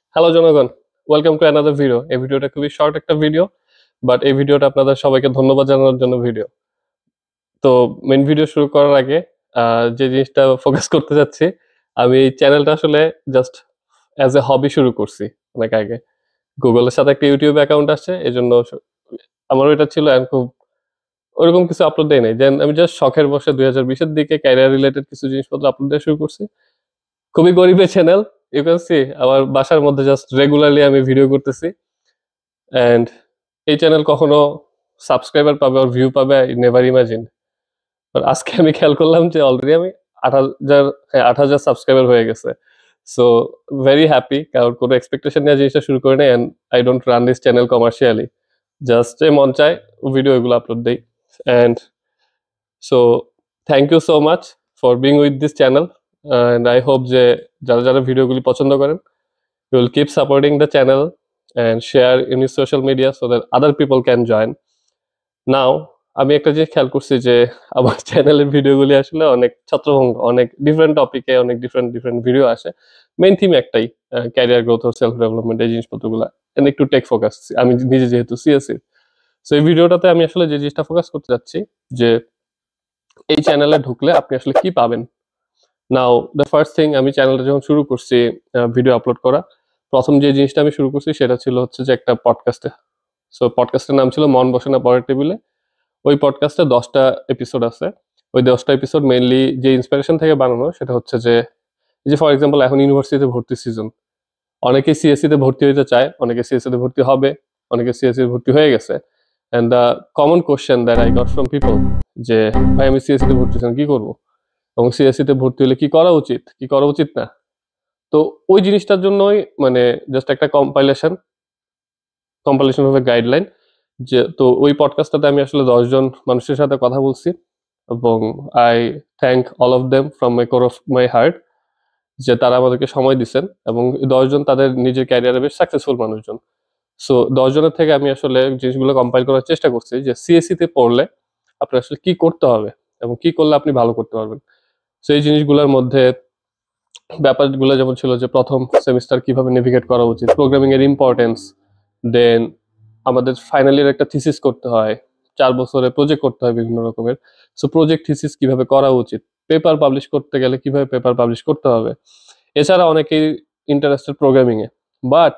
Hello জনগণ, welcome to another video. এই ভিডিওটা খুবই শর্ট একটা ভিডিও, বাট এই ভিডিওটা আপনাদের সবাইকে ধন্যবাদ জানানোর জন্য ভিডিও। তো মেন ভিডিও শুরু করার আগে যে জিনিসটা ফোকাস করতে যাচ্ছি, আমি এই চ্যানেলটা আসলে জাস্ট অ্যাজ এ হবি শুরু করছি অনেক আগে। গুগলের সাথে একটা ইউটিউব অ্যাকাউন্ট আছে, এই জন্য আমারও এটা ছিল। আমি খুব ওরকম কিছু আপলোড দেয় নাই, দেন আমি জাস্ট শখের বসে 2020-এর দিকে ক্যারিয়ার রিলেটেড কিছু জিনিসপত্র আপলোড দেওয়া শুরু করছি। খুবই গরিবের চ্যানেল, ইউ ক্যান সি আমার বাসার মধ্যে জাস্ট রেগুলারলি আমি ভিডিও করতেছি। অ্যান্ড এই চ্যানেল কখনো সাবস্ক্রাইবার পাবে আর ভিউ পাবে, আই নেভার ইমাজিন। বাট আজকে আমি খেয়াল করলাম যে অলরেডি আমি 8,000, হ্যাঁ 8,000 সাবস্ক্রাইবার হয়ে গেছে। সো ভেরি হ্যাপি, কারণ কোনো এক্সপেকটেশন নিয়ে জিনিসটা শুরু করে নেই। And I don't run this channel commercially, just মন চায় ভিডিও এগুলো আপলোড দিই। And so thank you so much for being with this channel. And I hope যে যারা যারা ভিডিওগুলি পছন্দ করেন, you will keep supporting the channel and share in your social media so that other people can join. Now, আমি একটা জিনিস খেয়াল করছি যে আমার চ্যানেলের ভিডিওগুলি আসলে অনেক ছত্রভঙ্গ, অনেক ডিফারেন্ট টপিকে অনেক ডিফারেন্ট ডিফারেন্ট ভিডিও আসে। মেইন থিম একটাই, ক্যারিয়ার গ্রোথ ও সেলফ ডেভেলপমেন্ট, এই জিনিসপত্রগুলো এন্ড একটু টেক ফোকাস। আমি নিজে যেহেতু সিএসসি, সো এই ভিডিওটাতে আমি আসলে যে জিনিসটা ফোকাস করতে যাচ্ছি যে এই চ্যানেলে ঢুকলে আপনি আসলে কি পাবেন। নাও দ্য ফার্স্ট থিং, আমি চ্যানেলটা যখন শুরু করছি ভিডিও আপলোড করা, প্রথম যে জিনিসটা আমি শুরু করছি সেটা ছিল হচ্ছে যে একটা পডকাস্টে। সো পডকাস্টের নাম ছিল মন বসে না পরের টেবিলে। ওই পডকাস্টে 10টা এপিসোড আছে। ওই 10টা এপিসোড মেইনলি যে ইন্সপিরেশন থেকে বানানো সেটা হচ্ছে যে, এই যে ফর এক্সাম্পল এখন ইউনিভার্সিটিতে ভর্তি সিজন, অনেকে সিএসসি তে ভর্তি হতে চায়, অনেকে সিএসসি তে ভর্তি হবে, অনেকে সিএসসি ভর্তি হয়ে গেছে। And the common question that I got from people যে ভাই আমি সিএসসি তে ভর্তি হচ্ছি কি করবো, এবং সিএসসি তে ভর্তি হলে কি করা উচিত, কি করা উচিত না। তো ওই জিনিসটার জন্যই মানে জাস্ট একটা কম্পাইলেশন হবে গাইডলাইন। যে তো ওই পডকাস্টটাতে আমি আসলে 10 জন মানুষের সাথে কথা বলছি, এবং I thank all of them from my core of my heart যে তারা আমাদেরকে সময় দিচ্ছেন, এবং 10 জন তাদের নিজের ক্যারিয়ারে বেশ সাকসেসফুল মানুষজন। সো 10 জনের থেকে আমি আসলে জিনিসগুলো কম্পাইল করার চেষ্টা করছি যে সিএসসি তে পড়লে আপনার আসলে কি করতে হবে এবং কি করলে আপনি ভালো করতে পারবেন। সো এই জিনিসগুলোর মধ্যে ব্যাপারগুলো যেমন ছিল যে প্রথম সেমিস্টার কিভাবে নেভিগেট করা উচিত, প্রোগ্রামিং এর ইম্পর্টেন্স, দেন আমাদের ফাইনাল ইয়ার একটা থিসিস করতে হয়, 4 বছরে প্রজেক্ট করতে হয় বিভিন্ন রকমের। সো প্রজেক্ট থিসিস কিভাবে করা উচিত, পেপার পাবলিশ করতে গেলে কিভাবে পেপার পাবলিশ করতে হবে। এছাড়া অনেকেই ইন্টারেস্টেড প্রোগ্রামিং এ, বাট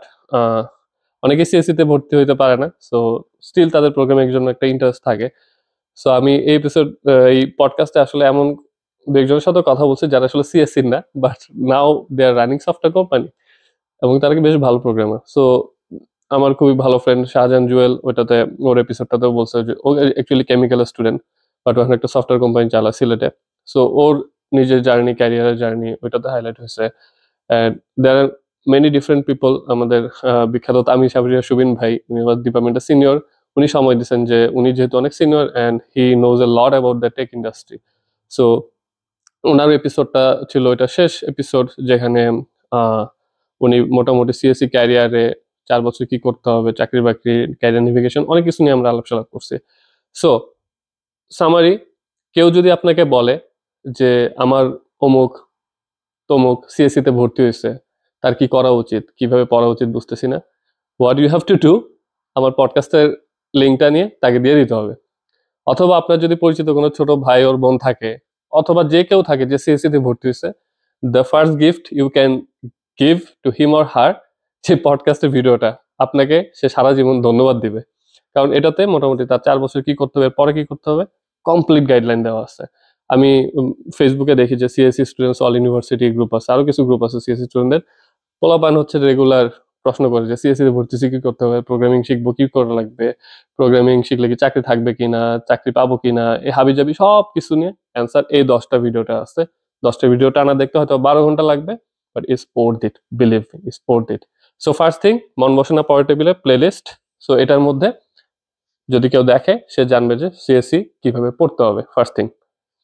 অনেকেই সিএসসি তে ভর্তি হইতে পারে না। সো স্টিল তাদের প্রোগ্রামিং এর জন্য একটা ইন্টারেস্ট থাকে। সো আমি এই পডকাস্টে আসলে এমন দু একজনের সাথে কথা বলছি যারা আসলে সিএসসি না, but now they are running software company, এবং তারা কি বেশ ভালো প্রোগ্রামার। সো আমার খুবই ভালো ফ্রেন্ড শাহজাহান জুয়েল, ওইটাতে ওর এপিসোডটাতেও বলছে যে ও অ্যাকচুয়ালি কেমিক্যাল স্টুডেন্ট, বাট ওখানে একটা সফটওয়্যার কোম্পানি চালায় সিলেটে। সো ওর নিজের জার্নি, ক্যারিয়ারের জার্নি ওইটাতে হাইলাইট হয়েছে। And there are many different people. আমাদের বিখ্যাত তামি সাবরিয়া সুবিন ভাই, উনি আমার ডিপার্টমেন্টের সিনিয়র। উনি সময় দিচ্ছেন যে উনি যেহেতু অনেক senior and he knows a lot about the tech industry. So ওনার এপিসোডটা ছিল এটা শেষ এপিসোড, যেখানে আহ, উনি মোটামুটি সিএসসি ক্যারিয়ারে 4 বছর কি করতে হবে, চাকরি বাকরি, ক্যারিয়ার নেভিগেশন, অনেক কিছু নিয়ে আমরা আলাপ করছি। সো সামারি, কেউ যদি আপনাকে বলে যে আমার অমুক তমুক সিএসসি তে ভর্তি হয়েছে, তার কি করা উচিত, কিভাবে পড়া উচিত বুঝতেছি না, what you have to do, আমার পডকাস্টের লিঙ্কটা নিয়ে তাকে দিয়ে দিতে হবে। অথবা আপনার যদি পরিচিত কোনো ছোট ভাই ওর বোন থাকে, অথবা যে কেউ থাকে যে সিএসসি তে ভর্তি হয়েছে, the first gift you can give to him or her, যে পডকাস্টের ভিডিওটা, আপনাকে সে সারা জীবন ধন্যবাদ দিবে। কারণ এটাতে মোটামুটি তার 4 বছর কি করতে হবে, পরে কি করতে হবে, কমপ্লিট গাইডলাইন দেওয়া আছে। আমি ফেসবুকে দেখি যে CSC students all university group আছে, আরো কিছু গ্রুপ আছে সিএসসি স্টুডেন্টদের। পোলাপান হচ্ছে রেগুলার প্রশ্ন করে যে সিএসসি তে ভর্তি হয়েছি, কি করতে হবে, প্রোগ্রামিং শিখবো, কি করা লাগবে, প্রোগ্রামিং শিখলে কি চাকরি থাকবে কিনা, চাকরি পাবো কিনা, এই হাবিজাবি সব কিছু নিয়ে অ্যান্সার এই 10টা ভিডিওটা আছে। 10টা ভিডিও টানা দেখতে হয়তো 12 ঘন্টা লাগবে, but is worth it, believe me, is worth it. So first thing, মন বসে না পরের টেবিলে প্লেলিস্ট। সো এটার মধ্যে যদি কেউ দেখে সে জানবে যে সিএসসি কিভাবে পড়তে হবে, ফার্স্ট থিং।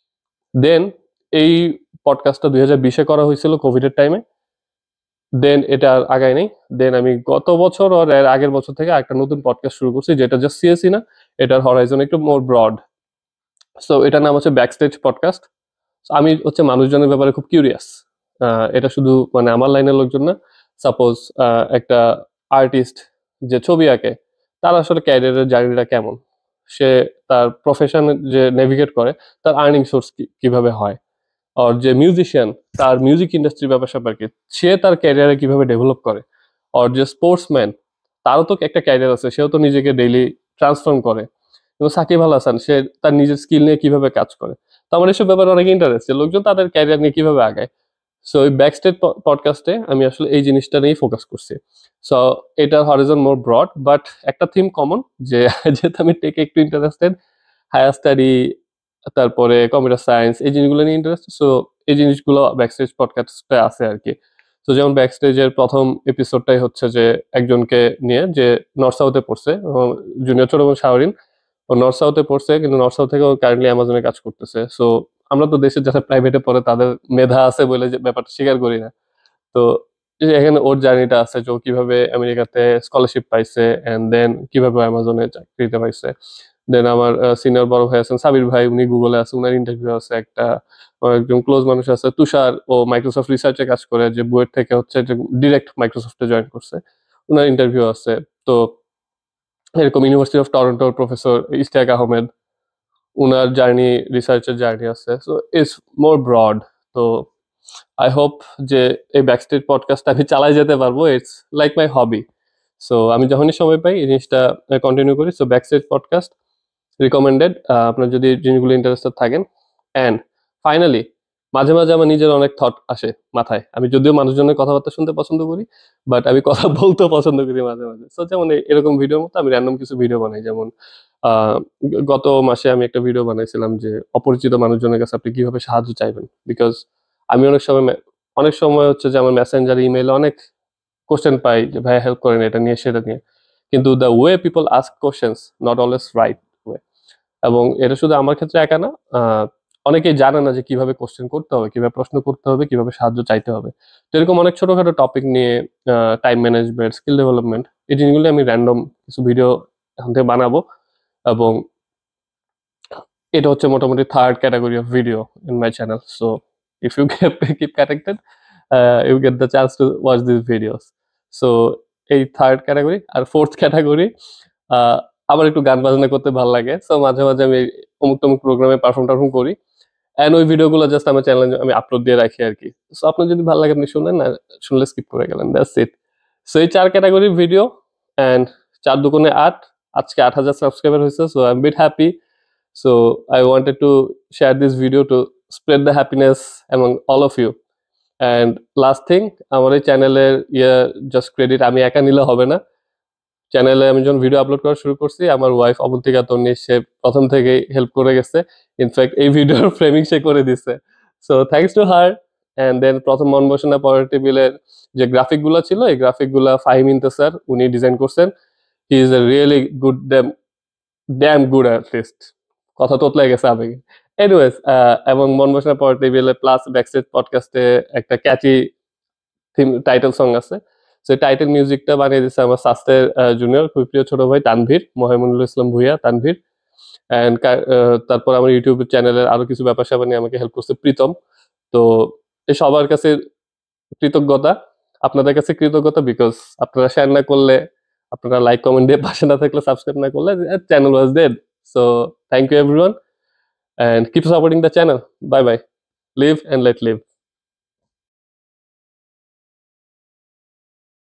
দেন এই পডকাস্টটা 2020-এ করা হয়েছিল কোভিডের টাইমে। দেন এটা আর আগায় নেই। দেন আমি গত বছর আর এর আগের বছর থেকে একটা নতুন পডকাস্ট শুরু করছি, যেটা জাস্ট সিএসসি না, এটার হরাইজন একটু মোর ব্রড। সো এটার নাম হচ্ছে ব্যাকস্টেজ পডকাস্ট। আমি হচ্ছে মানুষজনের ব্যাপারে খুব কিউরিয়াস। এটা শুধু মানে আমার লাইনের লোকজন না, সাপোজ একটা আর্টিস্ট যে ছবি আঁকে, তার আসলে ক্যারিয়ারের জার্নিটা কেমন, সে তার প্রফেশন যে নেভিগেট করে, তার আর্নিং সোর্স কিভাবে হয়, আর যে মিউজিশিয়ান তার মিউজিক ইন্ডাস্ট্রির ব্যাপার স্যাপার কি, সে তার ক্যারিয়ারে কিভাবে ডেভেলপ করে, আর যে স্পোর্টসম্যান তারও তো একটা ক্যারিয়ার আছে, সেও তো নিজেকে ডেইলি ট্রান্সফর্ম করে। এবং সাকিব আল হাসান সে তার নিজের স্কিল নিয়ে কিভাবে কাজ করে। তো আমার এসব ব্যাপারে অনেক ইন্টারেস্ট, লোকজন তাদের ক্যারিয়ার নিয়ে কিভাবে আগায়। সো ওই ব্যাকস্টেজ পডকাস্টে আমি আসলে এই জিনিসটা নিয়েই ফোকাস করছি। সো এটার হরিজন মোর ব্রড, বাট একটা থিম কমন, যে যেহেতু আমি টেকে একটু ইন্টারেস্টেড, হায়ার স্টাডি, তারপরে কম্পিউটার সায়েন্স, এই জিনিসগুলো নিয়ে ইন্টারেস্ট। সো এই জিনিসগুলো ব্যাকস্টেজ পডকাস্টে আছে আর কি। তো যেমন ব্যাকস্টেজের প্রথম এপিসোডটাই হচ্ছে যে একজনকে নিয়ে, যে নর্থ সাউথে পড়ছে, জুনিয়র ছোট বোন শাওরিন, ও নর্থ সাউথে পড়ছে, কিন্তু নর্থ সাউথ থেকে ও কারেন্টলি অ্যামাজনে কাজ করতেছে। সো আমরা তো দেশের যারা প্রাইভেটে পড়ে তাদের মেধা আছে বলে যে ব্যাপারটা স্বীকার করি না। তো এই যে এখানে ওর জার্নিটা আছে, যে ও কিভাবে আমেরিকাতে স্কলারশিপ পাইছে, এন্ড দেন কিভাবে অ্যামাজনে চাকরিতে পাইছে। দেন আমার সিনিয়র বড় ভাই আছেন সাবির ভাই, উনি গুগলে আছে, উনার ইন্টারভিউ আছে একটা। আমার একজন ক্লোজ মানুষ আছে তুষার, ও মাইক্রোসফট রিসার্চে কাজ করে, যে বুয়েট থেকে হচ্ছে যে ডিরেক্ট মাইক্রোসফটে জয়েন করছে, উনার ইন্টারভিউ আছে। তো এরকম ইউনিভার্সিটি অফ টরন্টোর প্রফেসর ইশতিয়াক আহমেদ, উনার জার্নি, রিসার্চের জার্নি আছে। So it's more broad. তো আই হোপ যে এই ব্যাকস্টেজ পডকাস্ট আমি চালাই যেতে পারবো। It's like my hobby. So আমি যখনই সময় পাই এই জিনিসটা কন্টিনিউ করি। সো ব্যাকস্টেজ পডকাস্ট রিকমেন্ডেড, আপনার যদি জিনিসগুলো ইন্টারেস্টেড থাকেন। অ্যান্ড ফাইনালি মাঝে মাঝে আমার নিজের অনেক থট আসে মাথায়। আমি যদিও মানুষজনের কথাবার্তা শুনতে পছন্দ করি, বাট আমি কথা বলতেও পছন্দ করি মাঝে মাঝে। সো যেমন এরকম ভিডিওর মতো আমি র্যান্ডম কিছু ভিডিও বানাই। যেমন গত মাসে আমি একটা ভিডিও বানাইছিলাম যে অপরিচিত মানুষজনের কাছে আপনি কিভাবে সাহায্য চাইবেন। বিকজ আমি অনেক সময় হচ্ছে যে আমার মেসেঞ্জার, ইমেইলে অনেক কোশ্চেন পাই যে ভাই হেল্প করেন এটা নিয়ে সেটা নিয়ে, কিন্তু the way people ask questions not always right way. এবং এটা শুধু আমার ক্ষেত্রে একা না, অনেকেই জানে না যে কিভাবে কোশ্চেন করতে হবে, কিভাবে প্রশ্ন করতে হবে, কিভাবে সাহায্য চাইতে হবে। তো এরকম অনেক ছোটখাটো টপিক নিয়ে, টাইম ম্যানেজমেন্ট, স্কিল ডেভেলপমেন্ট, এই জিনিসগুলো আমি র্যান্ডম কিছু ভিডিও এখান থেকে বানাবো। এবং এটা হচ্ছে মোটামুটি third category of video in my channel. So if you keep connected, you get the chance to watch this videos. So এই থার্ড ক্যাটাগরি। আর ফোর্থ ক্যাটাগরি, আমার একটু গান বাজনা করতে ভালো লাগে। সো মাঝে মাঝে আমি অমুক টমুক প্রোগ্রামে পারফর্ম করি, এন্ড ওই ভিডিওগুলো জাস্ট আমার চ্যানেলে আমি আপলোড দিয়ে রাখি আর কি। সো আপনার যদি ভালো লাগে আপনি শুনেন, না শুনলে স্কিপ করে গেলেন, দ্যাটস ইট। সো এই 4 ক্যাটাগরির ভিডিও, এন্ড 4 দুগুণে 8, আজকে 8,000 সাবস্ক্রাইবার হয়েছে। So I am bit happy. So I wanted to share this video to spread the happiness among all of you. And last thing, আমার এই চ্যানেলের জাস্ট ক্রেডিট আমি একা নিলে হবে না। চ্যানেলে আমি যখন ভিডিও আপলোড করা শুরু করছি, আমার ওয়াইফ অবন্তিকা তন্নি, সে প্রথম থেকেই হেল্প করে গেছে। ইনফ্যাক্ট এই ভিডিওর ফ্রেমিং সে করে দিছে। So thanks to her. And then প্রথম মন বসে না পরের টেবিলের যে গ্রাফিক গুলা ছিল, এই গ্রাফিক গুলা ফাহিম ইন্তেসার উনি ডিজাইন করছেন। He is a really good, damn good artist. কথা তোতলাই গেছে আবেগে। এনিওয়েজ, এবং মন বসে না পরের টেবিলে প্লাস ব্যাকস্টেজ পডকাস্টে একটা ক্যাচি থিম টাইটেল সং আছে। সো টাইটেল মিউজিকটা বানিয়ে দিচ্ছে আমার স্বাস্থ্যের জুনিয়র খুব প্রিয় ছোট ভাই তানভীর, মহিমুল ইসলাম ভুইয়া, তানভীর। অ্যান্ড তারপর আমার ইউটিউব চ্যানেলের আরো কিছু ব্যাপার স্যাপার নিয়ে আমাকে হেল্প করছে প্রীতম। তো এই সবার কাছে কৃতজ্ঞতা, আপনাদের কাছে কৃতজ্ঞতা, বিকজ আপনারা শেয়ার না করলে, আপনারা লাইক কমেন্ট দিয়ে পাশে না থাকলে, সাবস্ক্রাইব না করলে, channel was dead. So thank you everyone, and keep supporting the channel. Bye bye. Live and let live.